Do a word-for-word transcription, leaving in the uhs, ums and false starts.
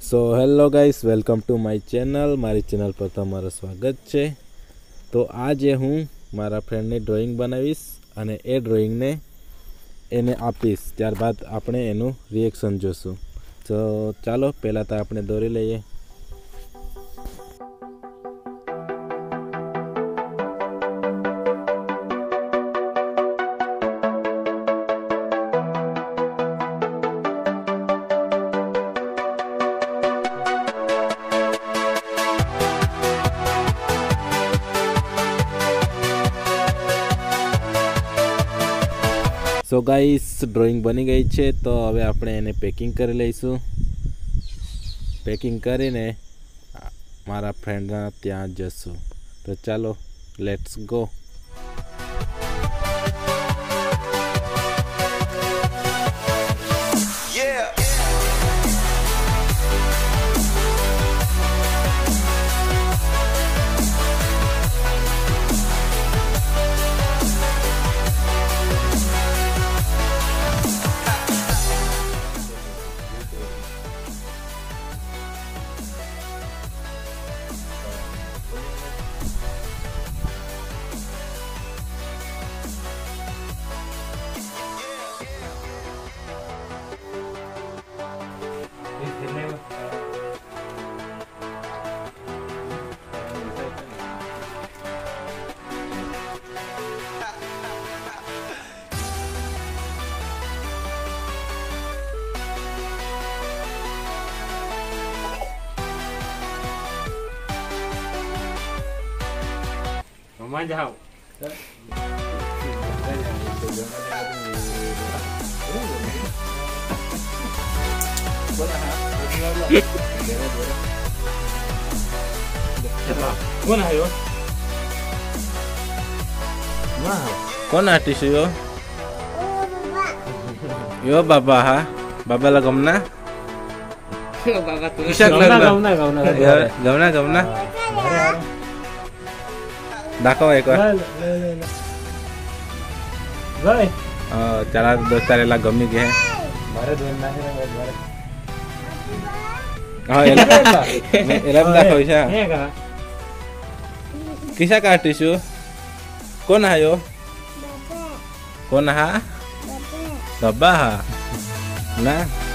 So hello guys, welcome to my channel. मारी channel पर तमाરું स्वागत છે। तो आज હું મારા ફ્રેન્ડની ડ્રોઈંગ બનાવીશ અને એ ડ્રોઈંગને એને આપીશ, ત્યારબાદ આપણે એનું રિએક્શન જોશું। તો ચાલો પહેલાં તો આપણે દોરી લઈએ। सो गाइस, ड्रॉइंग बनी गई है। तो हवे आपणे एने पेकिंग करी लईशुं। पेकिंग करीने मारा फ्रेंडना त्यां जशुं। तो चलो let's go. Mama jauh. Mana ayo? Mana? कौन आर्टिस्ट यो? यो बाबा हा? बाबा ला गमना? Bapak tuh. गमना Gimana gimana? गमना गमना दाखव एक बार। चला दोस्तारेला गमी गे हाँ एलाम दाखव इशा किसा काटिशु कोण हा यो कोण हा बाबा हा ना